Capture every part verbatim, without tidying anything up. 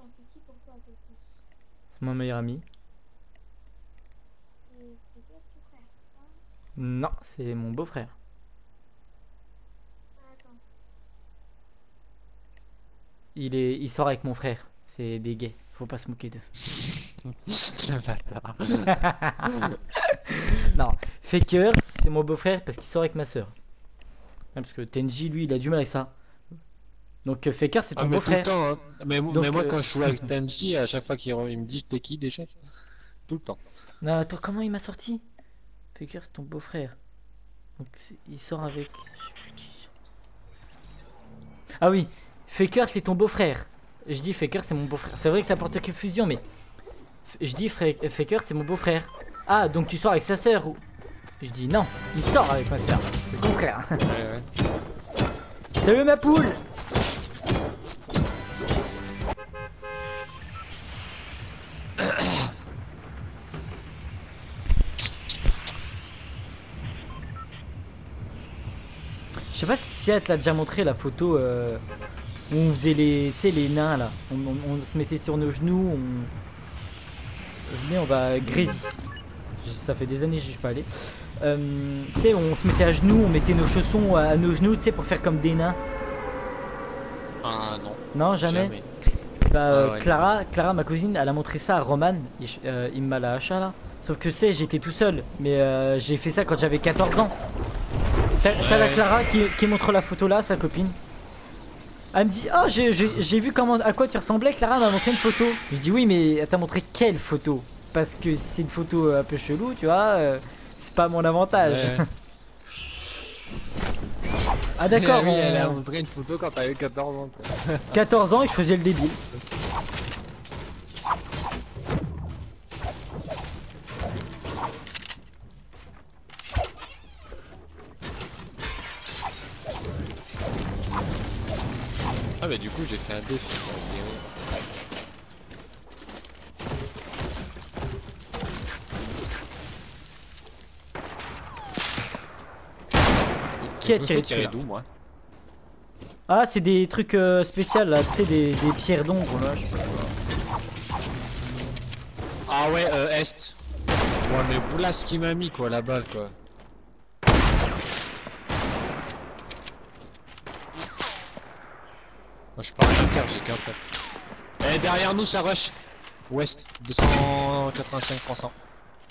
c'est qui pour toi, Toki? C'est mon meilleur ami. Et c'est quoi ton frère, ça? Non, c'est mon beau-frère. Ah, attends. Il est, il sort avec mon frère. C'est des gays. Faut pas se moquer d'eux. Le bâtard. Non, Faker, c'est mon beau-frère parce qu'il sort avec ma soeur. Parce que Tenji, lui, il a du mal avec ça. Donc euh, Faker, c'est ton Ah, mais tout le beau-frère. temps, hein. Mais, Donc, mais moi, euh, quand je joue avec Tenji, à chaque fois qu'il re- il me dit t'es qui déjà? Tout le temps. Non, attends, comment il m'a sorti? Faker, c'est ton beau-frère. Donc c'est- il sort avec. Je sais plus qui. Ah oui, Faker, c'est ton beau-frère. Je dis Faker, c'est mon beau-frère. C'est vrai que ça porte confusion, mais je dis Fra- Faker, c'est mon beau-frère. Ah, donc tu sors avec sa sœur ou... Je dis non, il sort avec ma sœur. C'est le contraire. Ouais, ouais. Salut ma poule. Je sais pas si elle te l'a déjà montré la photo euh, où on faisait les, tu sais, les nains là. On, on- on se mettait sur nos genoux, on... Venez, on va Grésy. Je- Ça fait des années que je suis pas allé. Euh, tu sais, on se mettait à genoux, on mettait nos chaussons à, à nos genoux, tu sais, pour faire comme des nains. Ah non. Non, jamais. Jamais. Bah, euh, Ah ouais, Clara, Clara, ma cousine, elle a montré ça à Roman, il, euh, il m'a la hacha là. Sauf que tu sais, j'étais tout seul, mais euh, j'ai fait ça quand j'avais quatorze ans. T'as t'as la Ouais. Clara qui, qui montre la photo là, sa copine. Elle me dit, oh, j'ai- j'ai j'ai vu comment, à quoi tu ressemblais, Clara m'a montré une photo. Je dis, oui, mais elle t'a montré quelle photo? Parce que si c'est une photo un peu chelou, tu vois, euh, c'est pas mon avantage. Ouais. Ah d'accord, Oui, elle a on- montré une photo quand t'avais quatorze ans. Quoi. quatorze ans et je faisais le débile. Ah bah du coup j'ai fait un dé sur la vidéo. Qui a Je me tiré fais dessus tirer là? d'où moi? Ah, c'est des trucs euh, spéciaux là, tu sais, des, des pierres d'ombre là, je sais pas quoi. Ah ouais, euh, Est. Ouais mais voilà ce qu'il m'a mis quoi, la balle quoi. Moi je pars à car j'ai qu'un peu. Eh derrière nous ça rush. Ouest, deux cent quatre-vingt-cinq pour cent.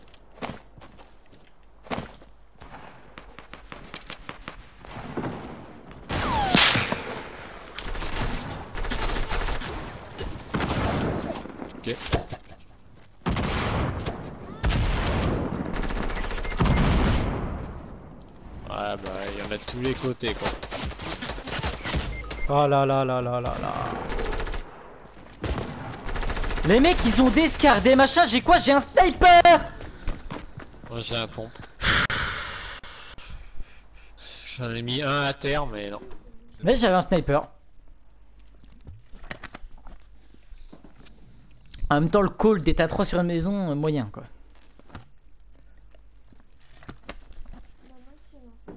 Ok. Ouais bah il y en a de tous les côtés quoi. Oh là là là là là là. Les mecs ils ont des scars, des machins, j'ai quoi? J'ai un sniper! Moi j'ai un pompe. J'en ai mis un à terre mais non. Mais j'avais un sniper. En même temps le call d'être à trois sur une maison, euh, moyen quoi. Bah, moi aussi, non.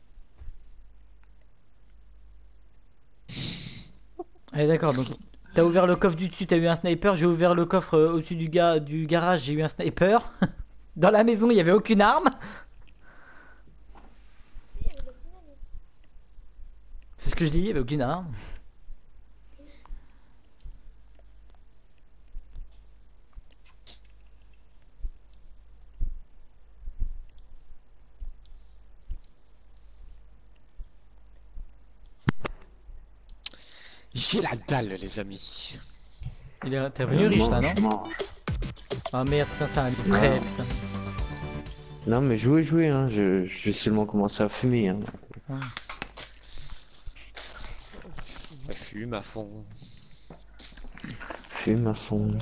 Allez d'accord, donc t'as ouvert le coffre du dessus, t'as eu un sniper, j'ai ouvert le coffre euh, au-dessus du, ga du garage, j'ai eu un sniper. Dans la maison il n'y avait aucune arme. Si, il y avait des dynamites. C'est ce que je dis, il n'y avait aucune arme. J'ai la dalle les amis. Il est... T'es revenu riche là, non? Franchement. Ah merde, putain, c'est un lit Non. prêt, putain. Non mais jouez, jouez, hein. je, je vais seulement commencer à fumer. Hein. Ça fume à fond. Fume à fond.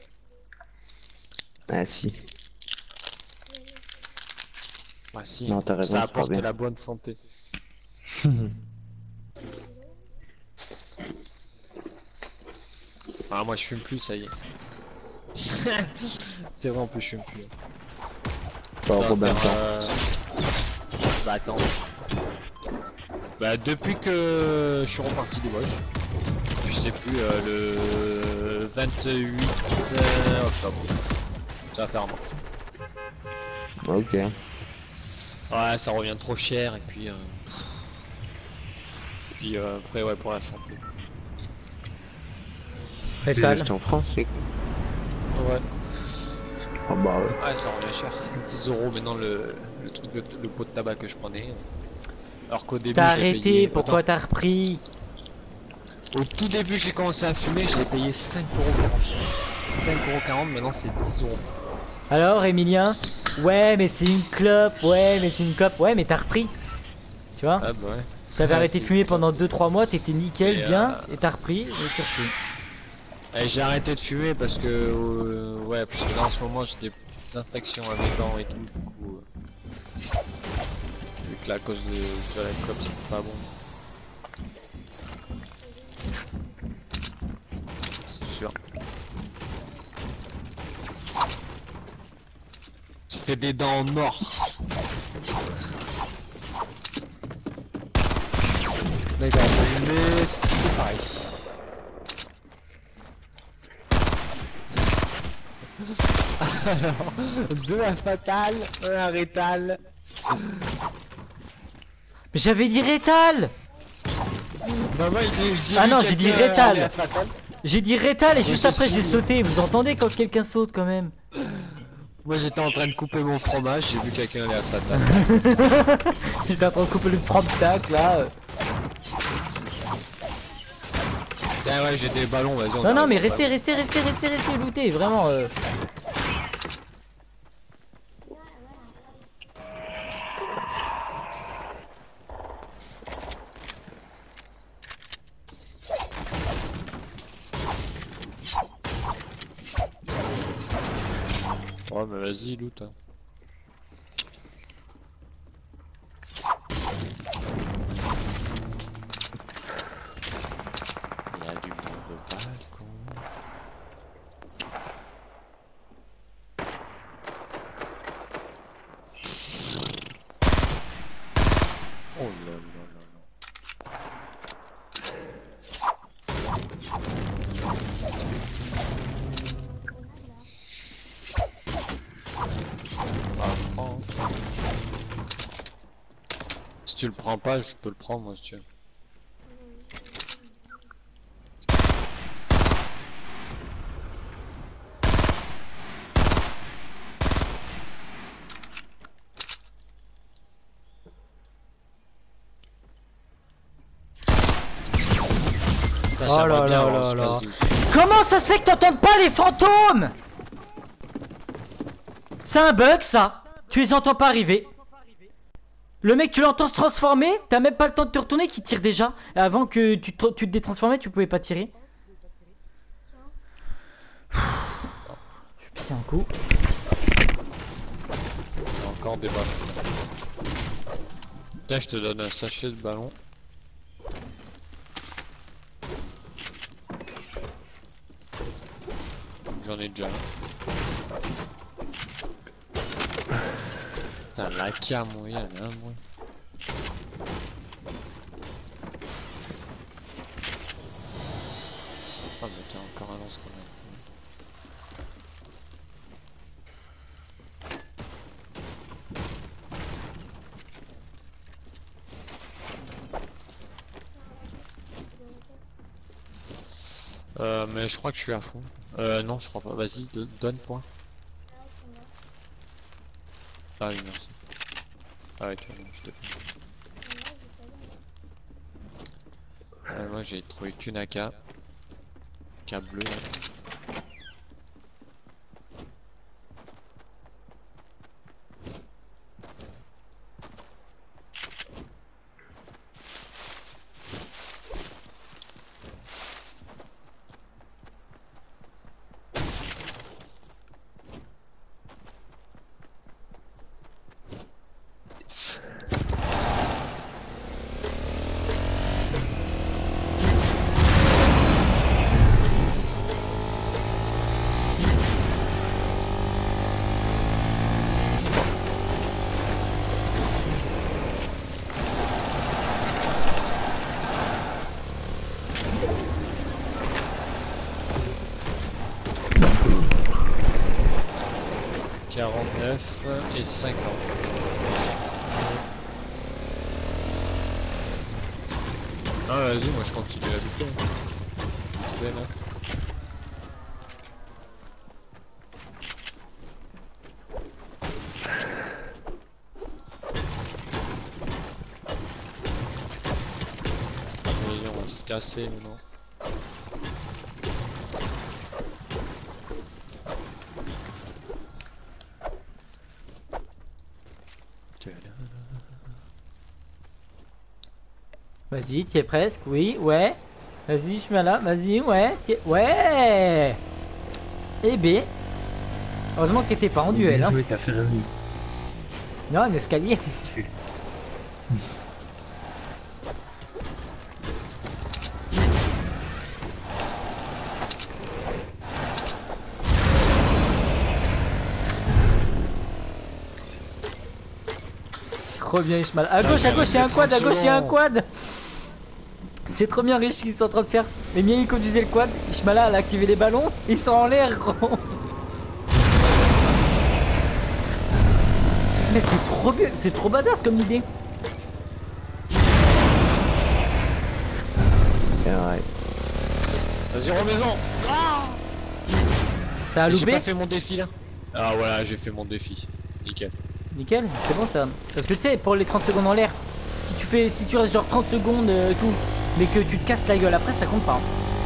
Ah si. Ah si, Non, t'as raison, ça c'est pas apporte bien. la bonne santé. Ah moi je fume plus, ça y est. C'est vrai en plus je fume plus. Pas Ça va Robin, faire, euh, Bah attends. Bah depuis que je suis reparti du Watch, je sais plus, euh, le vingt-huit euh, octobre. Ça va faire un mois. Ok. Ouais, ça revient trop cher et puis... Euh... Puis euh, après, ouais, pour la santé. T'es Rétal. acheté en France, c'est Ouais. Ah bah ouais. Ouais, ça revient cher. dix euros maintenant le, le truc, de, le pot de tabac que je prenais. Alors qu'au début, T'as j'ai arrêté, payé... pourquoi Attends. t'as repris? Au tout début, j'ai commencé à fumer, je l'ai payé cinq euros quarante. cinq euros quarante, maintenant c'est dix euros. Alors, Emilien? Ouais, mais c'est une clope, ouais, mais c'est une clope, ouais, mais t'as repris. Tu vois? Ah bah ouais. T'avais Ah, arrêté de c'est fumer une clope. pendant deux trois mois, t'étais nickel, Et, bien, euh, et t'as repris, et tu refumes. Et j'ai arrêté de fumer parce que... Euh, ouais, parce que là en ce moment j'ai des infections à mes dents et tout, du coup... Euh, vu que là, à cause de, de la clope, c'est pas bon. C'est sûr. C'était des dents en or. D'accord, mais c'est pareil. Alors, deux à fatal, un à rétal. Mais j'avais dit Rétal! Bah moi j'ai j'ai Ah vu non, j'ai dit quelqu'un Rétal. aller à fatal. J'ai dit Rétal et juste je après j'ai suis- sauté. Vous entendez quand quelqu'un saute quand même? Moi j'étais en train de couper mon fromage, j'ai vu quelqu'un aller à fatal. J'étais en train de couper le prendre tac là. Ah ouais, j'ai des ballons, vas-y. on Non, non, arrive mais au restez, ballon. restez, restez, restez, restez, looter, vraiment. euh. Ouais, mais vas-y, loot. Hein. Il y a du monde au balcon. Oh là là là là. Bah, prends. Si tu le prends pas, je peux le prendre moi si tu veux. Putain, Oh j'aimerais là bien là avoir là le là. space Comment ça se fait que t'entends pas les fantômes? C'est un bug ça. Tu les entends pas arriver. Le mec, tu l'entends se transformer, t'as même pas le temps de te retourner qui tire déjà. Avant que tu te, tu te détransformais, tu pouvais pas tirer. Je vais pisser un coup. Il y a encore des ballons. Tiens, je te donne un sachet de ballon. J'en ai déjà un. Putain, la cam, moi, il y en a un, moi. Oh, mais t'as encore un lance-grenade. Euh, mais je crois que je suis à fond. Euh, non, je crois pas. Vas-y, do- donne point. Ah oui, merci. Ah ouais, tu vois, je te fais. Euh, moi, j'ai trouvé qu'une A K. A K bleu, là. et cinquante. Ah vas-y, moi je continue à lutter. Vite fait, là. Vas-y, on va se casser maintenant. Vas-y, tu es presque, oui, ouais. Vas-y, je suis là, vas-y, ouais. t'y es- Ouais. Et B. Heureusement que t'étais pas en duel, Bien hein. joué, t'as fait un mix. Non, un escalier. Trop bien, Ishmael. À gauche, à gauche, il y a un quad, à gauche, il y a un quad. C'est trop bien riche ce qu'ils sont en train de faire. Les miens ils conduisaient le quad, Ishmala elle a activé les ballons, ils sont en l'air gros. Mais c'est trop bien, c'est trop badass comme idée. C'est vrai. Vas-y, remets-en. Ça a J'ai loupé. pas fait mon défi là. Ah voilà, j'ai fait mon défi. Nickel. Nickel, c'est bon ça. Parce que tu sais, pour les trente secondes en l'air, si tu fais, si tu restes genre trente secondes euh, tout, mais que tu te casses la gueule après, ça compte pas.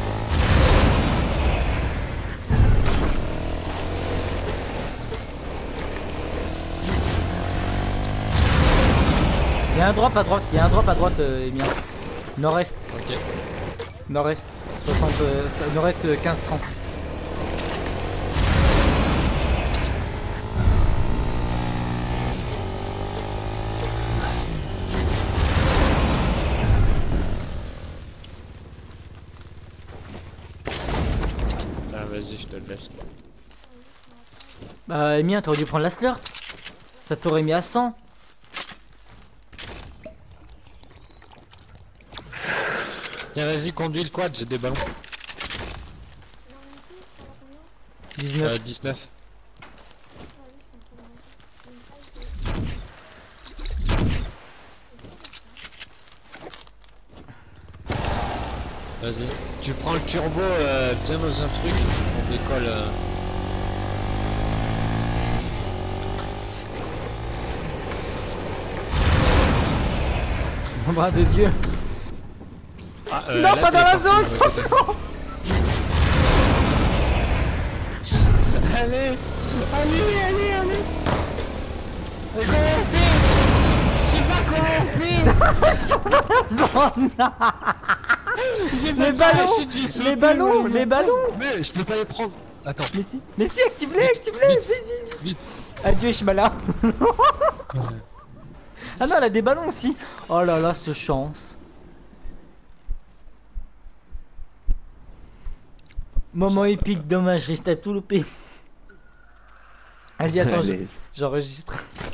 Il y a un drop à droite, il y a un drop à droite, euh, Emien. Nord-est, Ok. nord-est, soixante, euh, nord-est euh, quinze trente. Ah vas-y, je te le laisse. Bah, Emien, t'aurais dû prendre la slurp. Ça t'aurait mis à cent. Tiens, vas-y, conduis le quad, j'ai des ballons. dix-neuf. Euh, dix-neuf. Vas-y. Tu prends le turbo euh, bien dans un truc, on décolle. Euh... Mon bras de Dieu. Ah, euh, Non, là, pas t'es dans la parti zone. de l'autre côté. Allez, allez, allez, allez. Mais comment on fait? Je sais pas comment on fait. J'ai Les même pas ballons, lâché, j'ai sauté, les ballons, moi, les ballons. Mais je peux pas les prendre. Attends. Mais si, mais si, active-les, active-les. Vite, vite, vite. Vite. Adieu, Ishmala. Ah non, elle a des ballons aussi. Oh là là, cette chance. Moment épique, dommage, reste à tout loupé. Vas-y, attends, je- Allez. j'enregistre.